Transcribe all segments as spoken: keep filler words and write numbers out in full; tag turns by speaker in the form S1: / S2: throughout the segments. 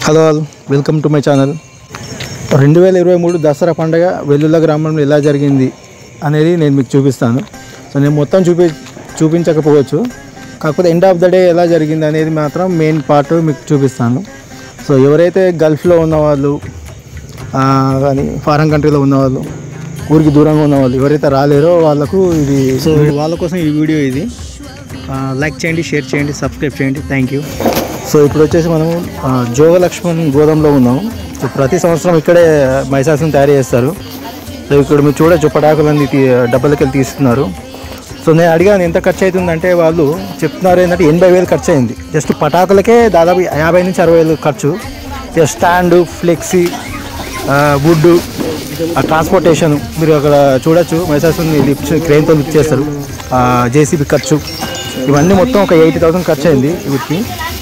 S1: Hello all, welcome to my channel. రెండు వేల ఇరవై మూడు దసరా పండుగ వెల్లుల గ్రామంలో ఎలా జరిగింది అనేది నేను మీకు చూపిస్తాను. సో నేను మొత్తం చూపి చూపించకపోవచ్చు కాకపోతే ఎండ్ ఆఫ్ ద డే ఎలా జరిగింది అనేది మాత్రం మెయిన్ పార్ట్ మీకు చూపిస్తాను. సో ఎవరైతే గల్ఫ్లో ఉన్నవాళ్ళు కానీ ఫారెన్ కంట్రీలో ఉన్నవాళ్ళు, ఊరికి దూరంగా ఉన్నవాళ్ళు ఎవరైతే రాలేరో వాళ్ళకు ఇది, సో వాళ్ళ కోసం ఈ వీడియో ఇది. లైక్ చేయండి, షేర్ చేయండి, సబ్స్క్రైబ్ చేయండి. Thank you. సో ఇప్పుడు వచ్చేసి మనము జోగలక్ష్మణ్ గోదాంలో ఉన్నాము. సో ప్రతి సంవత్సరం ఇక్కడే మైసాసుని తయారు చేస్తారు. సో ఇక్కడ మీరు చూడొచ్చు, పటాకులన్నీ డబ్బలకి వెళ్ళి తీస్తున్నారు. సో నేను అడిగాను ఎంత ఖర్చు అవుతుందంటే వాళ్ళు చెప్తున్నారు ఏంటంటే ఎనభై వేలు ఖర్చు అయింది. జస్ట్ పటాకులకే దాదాపు యాభై నుంచి అరవై వేలు ఖర్చు. స్టాండు, ఫ్లెక్సీ, వుడ్, ట్రాన్స్పోర్టేషన్ మీరు అక్కడ చూడొచ్చు. మైసాసుని లిఫ్ట్ క్రెయిన్తో లిఫ్ట్ చేస్తారు. జేసీబీ ఖర్చు ఇవన్నీ మొత్తం ఒక ఎయిటీ థౌసండ్ ఖర్చు అయింది వీటికి.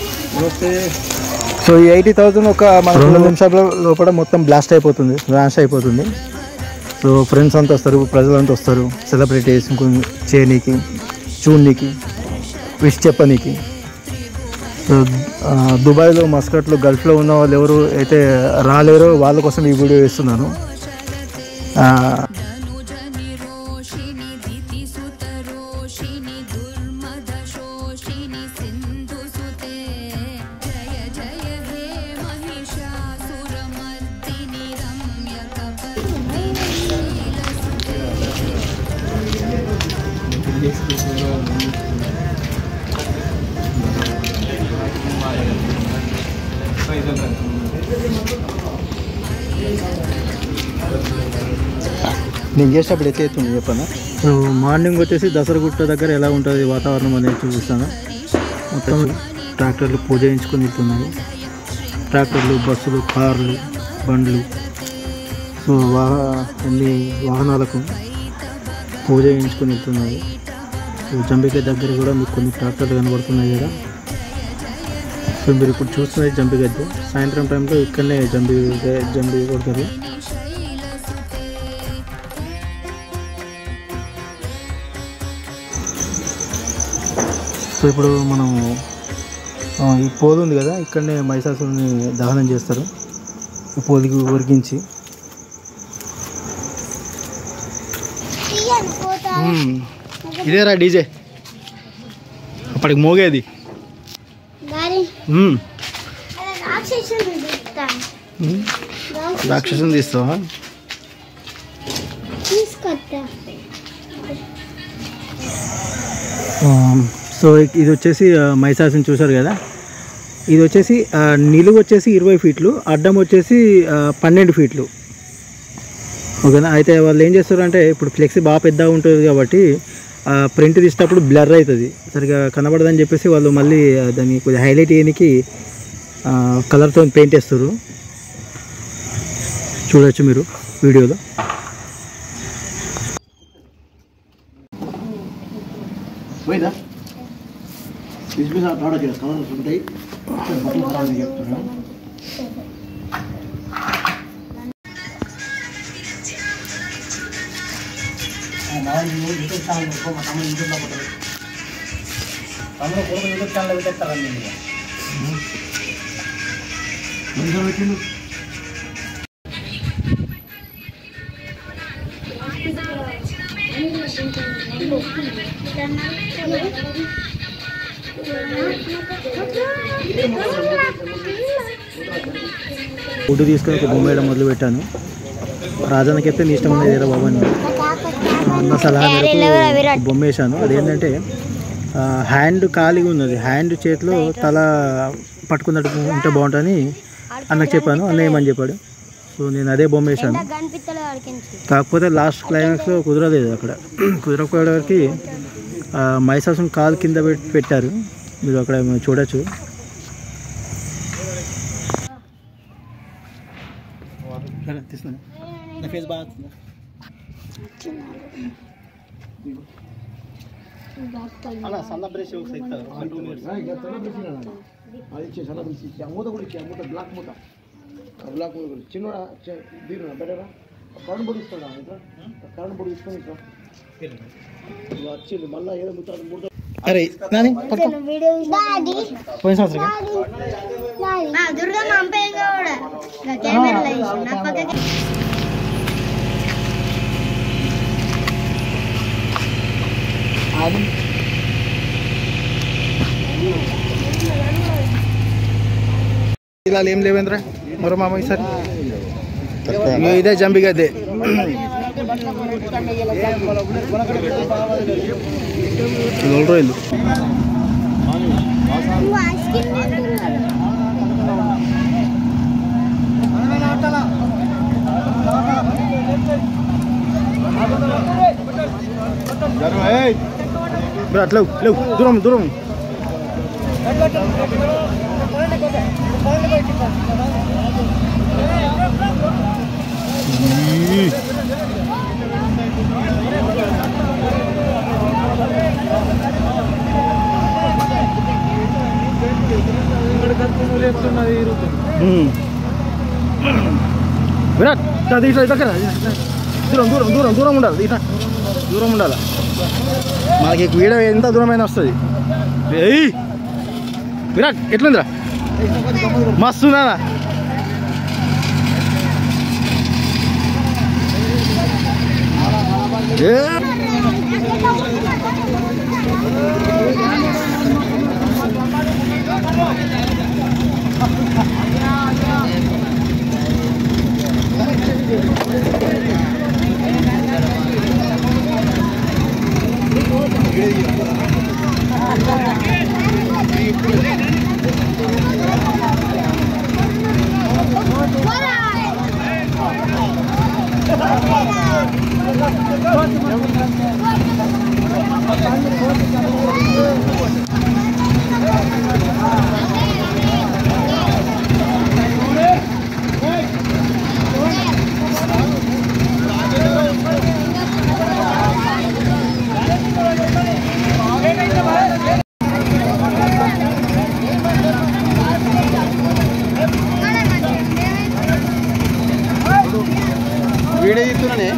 S1: సో ఈ ఎయిటీ థౌసండ్ ఒక మన రెండు నిమిషాల లోపల మొత్తం బ్లాస్ట్ అయిపోతుంది, బ్లాస్ట్ అయిపోతుంది. సో ఫ్రెండ్స్ అంతా వస్తారు, ప్రజలంతా వస్తారు సెలబ్రిటీస్ చేయనీకి, చూడనీకి, విష్ చెప్పనీకి. సో దుబాయ్లో, మస్కట్లో, గల్ఫ్లో ఉన్న వాళ్ళు ఎవరు అయితే రాలేరో వాళ్ళ కోసం ఈ వీడియో వేస్తున్నాను. నేను చేసేటప్పుడు ఎట్లా అవుతుంది చెప్పాను. సో మార్నింగ్ వచ్చేసి దసరగుట్ట దగ్గర ఎలా ఉంటుంది వాతావరణం అనేది చూపిస్తాను. మొత్తం ట్రాక్టర్లు పూజ చేయించుకొని వెళ్తున్నాయి. ట్రాక్టర్లు, బస్సులు, కార్లు, బండ్లు, సో వాహ అన్ని వాహనాలకు పూజ చేయించుకొని వెళ్తున్నాయి. సో జంబిక దగ్గర కూడా మీకు కొన్ని ట్రాక్టర్లు కనబడుతున్నాయి కదా. సో మీరు ఇప్పుడు చూస్తున్నది జంబి గద్దె. సాయంత్రం టైంలో ఇక్కడనే జంబి జంబి కొడతారు. సో ఇప్పుడు మనం ఈ పోలు ఉంది కదా, ఇక్కడనే మైసాసుని దహనం చేస్తారు. ఈ పోలికి ఉరికించి ఇదేరా డీజే అప్పటికి మోగేది. రాక్షసుని తీస్తావా? సో ఇది వచ్చేసి మైసాసుని చూసారు కదా. ఇది వచ్చేసి నిలువు వచ్చేసి ఇరవై ఫీట్లు, అడ్డం వచ్చేసి పన్నెండు ఫీట్లు. ఓకేనా. అయితే వాళ్ళు ఏం చేస్తారంటే ఇప్పుడు ఫ్లెక్సీ బాగా పెద్దగా ఉంటుంది కాబట్టి ప్రింట్ తీసేటప్పుడు బ్లర్ అవుతుంది, సరిగా కనబడదని చెప్పేసి వాళ్ళు మళ్ళీ దాన్ని కొద్దిగా హైలైట్ చేయడానికి కలర్తో పెయింట్ వేస్తారు. చూడవచ్చు మీరు వీడియోలో. ఫుడ్ తీసుకొని ఒక బొమ్మ వేయడం మొదలు పెట్టాను. రాజానికి అయితే నీ ఇష్టం అనేది ఏదో బాబా నా సలహా మేరకు బొమ్మ వేసాను. అదేంటంటే హ్యాండ్ ఖాళీగా ఉన్నది, హ్యాండ్ చేతిలో తల పట్టుకున్నట్టు ఉంటే బాగుంటుందని అన్నకు చెప్పాను. అన్న ఏమని చెప్పాడు. సో నేను అదే బొమ్మ వేసాను. కాకపోతే లాస్ట్ క్లైమాక్స్లో కుదరలేదు. అక్కడ కుదరకపోయేవారికి మైసాసుని కాలు కింద పెట్టారు. మీరు అక్కడ చూడొచ్చు. అలా సన్న బ్రష్ మూత కూడా ఇచ్చా, మూత బ్లాక్ మూత బ్లాక్ మూత చిన్న దీని బెటరా కరెంట్ బొడి ఇస్తాడా కరెంట్ బొడి తీసుకొని వచ్చింది మళ్ళీ ఏదో మూత. అరే నాని పోయిన సంవత్సరం దుర్గా ఇలా ఏం లేవేంద్రా మరో మామ ఈసారి ఇదే జంబి గద్దే రోజులు అట్లా లేవు దూరం దూరం విరాట్ ఇట్లా దగ్గర దూరం దూరం దూరం దూరం ఉండాలి ఇట్లా దూరం ఉండాలి మనకి వీడియో ఎంత దూరమైనా వస్తుంది ఏయ్ విరాట్ ఎట్లుందిరా మస్తున్నా ఏ వీడియో తీస్తున్నానే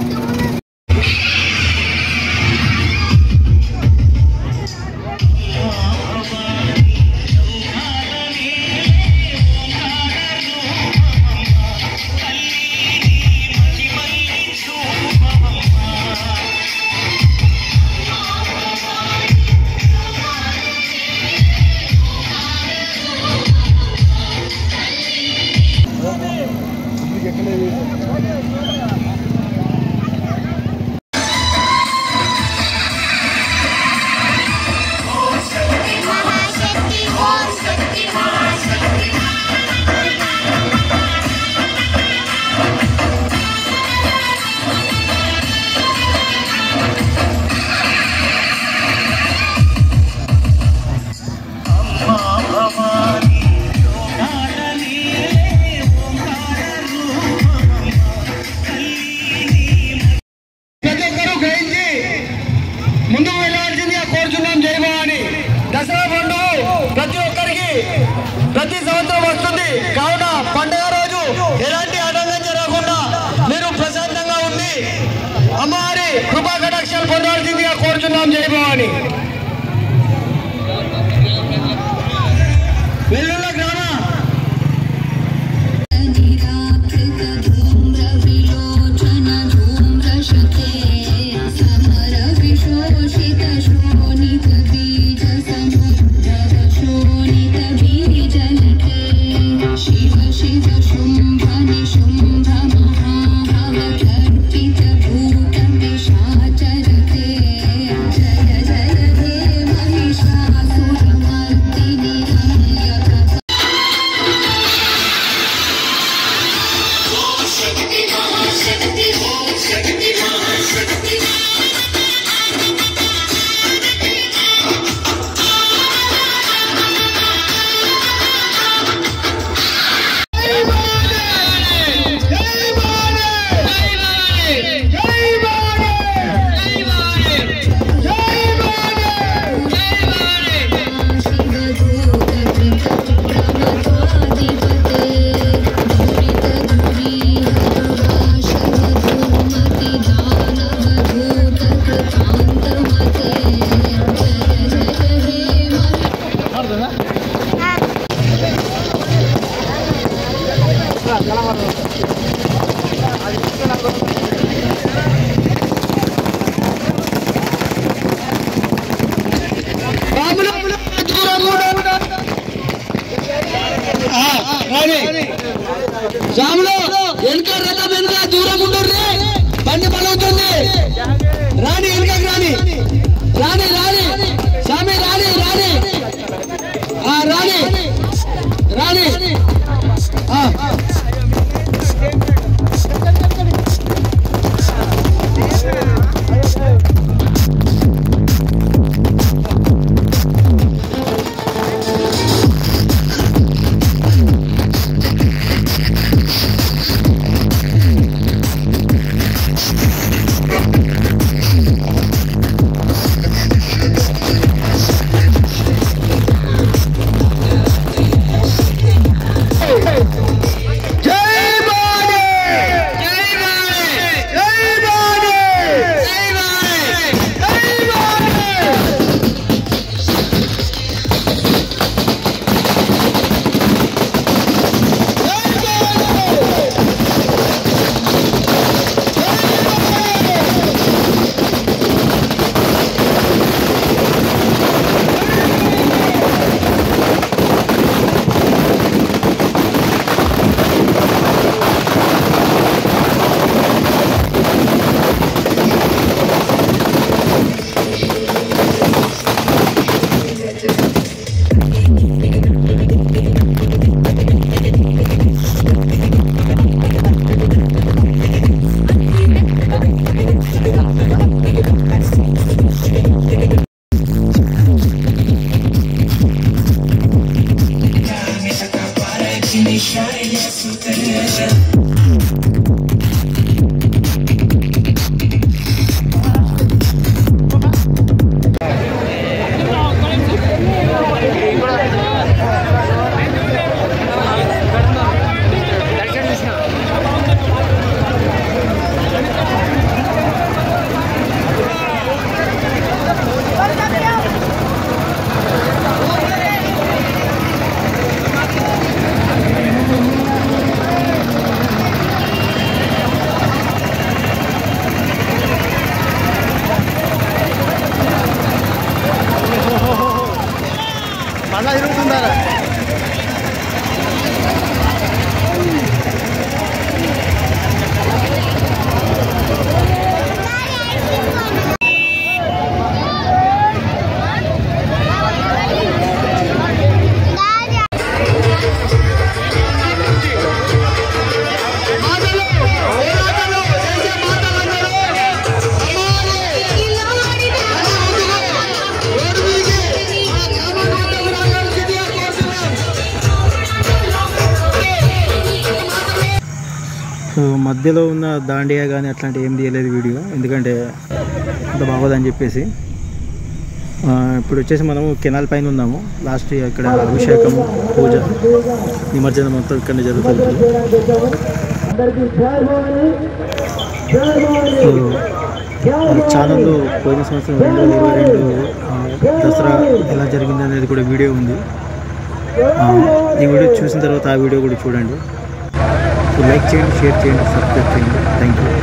S1: ప్రతి సంవత్సరం వస్తుంది కావున పండుగ రోజు ఎలాంటి ఆటంకం జరగకుండా మీరు ప్రశాంతంగా ఉండి అమ్మవారి కృపా కటాక్షాలు పొందవలసిందిగా కోరుచున్నాం. జై భవాని. వెల్లుల్ల గ్రామ
S2: जय जय జాములో వెనుక రథం వెనుక దూరం ఉండరు బండి బలవుతుంది రాణి వెనుకకి రాణి రాణి రాణి స్వామి రాణి రాణి రాణి రాణి
S1: సో మధ్యలో ఉన్న దాండియా కానీ అట్లాంటి ఏం తీయలేదు వీడియో, ఎందుకంటే అంత బాగోదని చెప్పేసి. ఇప్పుడు వచ్చేసి మనము కెనాల్ పైన ఉన్నాము. లాస్ట్ ఇక్కడ అభిషేకం, పూజ, నిమజ్జనం మొత్తం ఇక్కడ జరుగుతుంది. సో ఛానల్లో పోయిన సంవత్సరం రెండు వేల ఇరవై రెండు దసరా ఎలా జరిగింది అనేది కూడా వీడియో ఉంది. ఈ వీడియో చూసిన తర్వాత ఆ వీడియో కూడా చూడండి. లైక్ చేయండి, షేర్ చేయండి, సబ్స్క్రైబ్ చేయండి. Thank you.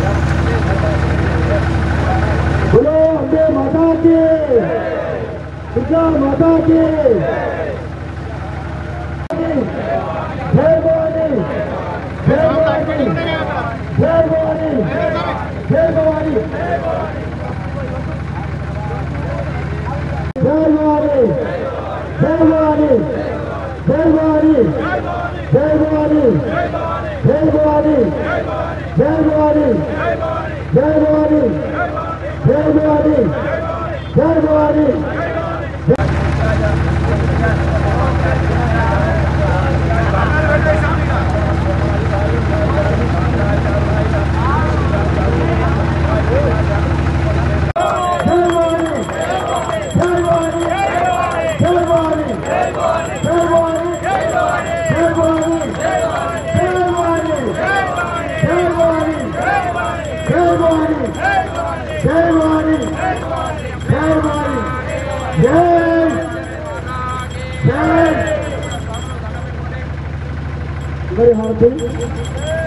S2: very happy.